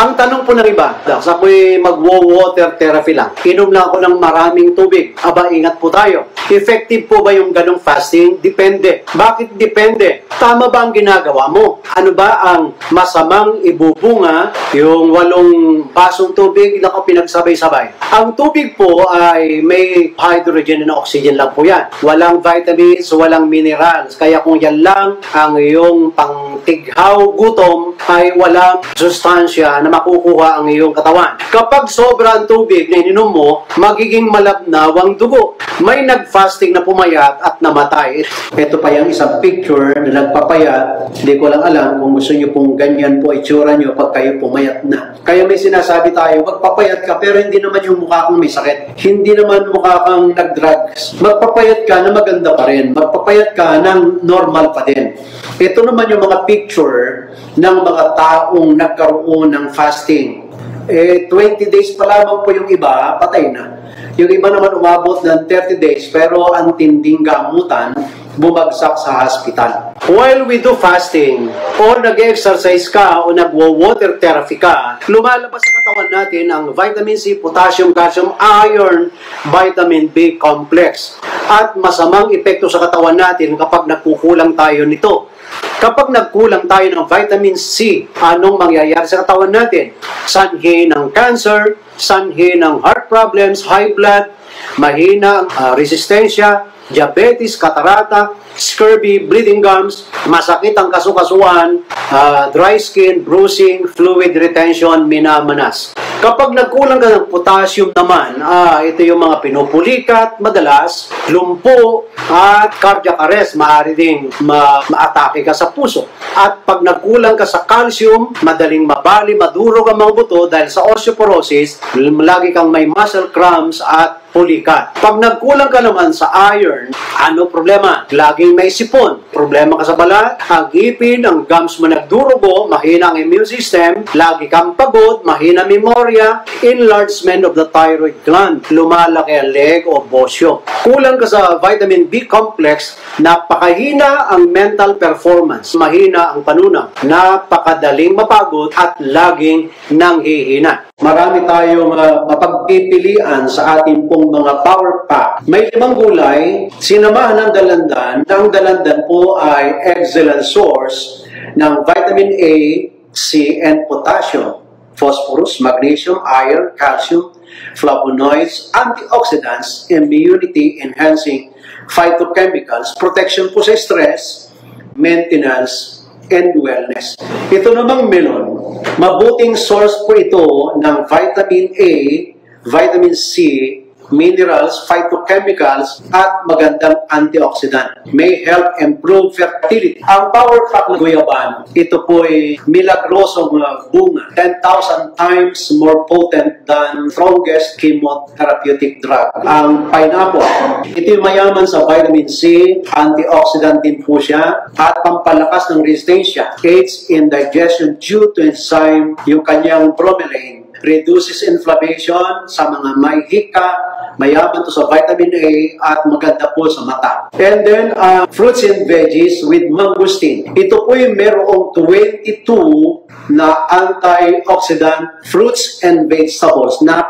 Ang tanong po ng iba, sa ako'y mag-water therapy lang. Inom lang ako ng maraming tubig. Aba, ingat po tayo. Effective po ba yung ganong fasting? Depende. Bakit depende? Tama ba ang ginagawa mo? Ano ba ang masamang ibubunga yung 8 basong tubig na ko pinagsabay-sabay? Ang tubig po ay may hydrogen and oxygen lang po yan. Walang vitamins, walang minerals. Kaya kung yan lang ang iyong pangtighaw gutom, ay walang sustansya na makukuha ang iyong katawan. Kapag sobra ang tubig na ininom mo, magiging malabnaw ang dugo. May nag-fasting na pumayat at namatay. Ito pa yung isang picture na nagpapayat. Hindi ko lang alam kung gusto nyo pong ganyan po itsura nyo pag kayo pumayat na. Kaya may sinasabi tayo, magpapayat ka pero hindi naman yung mukha kang may sakit. Hindi naman mukha kang nag-drugs. Magpapayat ka na maganda pa rin. Magpapayat ka ng normal pa din. Ito naman yung mga picture ng mga taong nagkaroon ng fasting. 20 days pa lamang po yung iba, patay na. Yung iba naman umabot ng 30 days, pero ang tinding gamutan, bumagsak sa hospital. While we do fasting, or nag-exercise ka, o nag-water therapy ka, lumalabas sa katawan natin ang vitamin C, potassium, calcium, iron, vitamin B complex. At masamang epekto sa katawan natin kapag nagkukulang tayo nito. Kapag nagkulang tayo ng vitamin C, anong mangyayari sa katawan natin? Sanhi ng cancer, sanhi ng heart problems, high blood, mahina resistensya, diabetes, katarata, scurvy, bleeding gums, masakit ang kasukasuan, dry skin, bruising, fluid retention, minamanas. Kapag nagkulang ka ng potassium naman, ito yung mga pinupulikat, madalas, lumpo, at cardiac arrest, maaari ding maatake ka sa puso. At pag nagkulang ka sa calcium, madaling mabali, madurog ang mga buto dahil sa osteoporosis, lagi kang may muscle cramps at pulikat. Pag nagkulang ka naman sa iron, ano problema? Laging may sipon. Problema ka sa balat, ang ngipin, ang gums mo nagdurugo, mahina ang immune system, lagi kang pagod, mahina memorya, enlargement of the thyroid gland, lumalaki ang leg o bosyo. Kulang ka sa vitamin B complex, napakahina ang mental performance, mahina ang panunaw, napakadaling mapagod at laging nanghihina. Marami tayong mapagpipilian sa ating pong mga power pack. May 5 gulay, sinamahan ng dalandan. Ang dalandan po ay excellent source ng vitamin A, C, and potassium, phosphorus, magnesium, iron, calcium, flavonoids, antioxidants, immunity-enhancing phytochemicals, protection po sa stress, maintenance, and wellness. Ito namang melon, mabuting source po ito ng vitamin A, vitamin C, minerals, phytochemicals, at magandang antioxidant. May help improve fertility. Ang power pack ng guyaban, ito po ay milagrosong bunga. 10,000 times more potent than strongest chemotherapeutic drug. Ang pineapple, ito yung mayaman sa vitamin C, antioxidant din po siya, at pampalakas ng resistensya. Aids in digestion due to enzyme, yung kanyang bromelain. Reduces inflammation sa mga may hika, mayaman to sa vitamin A, at maganda po sa mata. And then, fruits and veggies with mangosteen. Ito po yung merong 22 na antioxidant fruits and vegetables na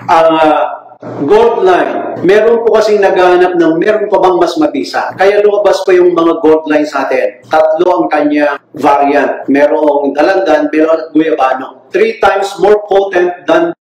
gold line. Meron po kasing naghahanap ng meron pa bang mas mabisa. Kaya lumabas pa yung mga gold line sa atin. 3 ang kanya variant. Merong dalandan, meron guyabano. 3 times more potent than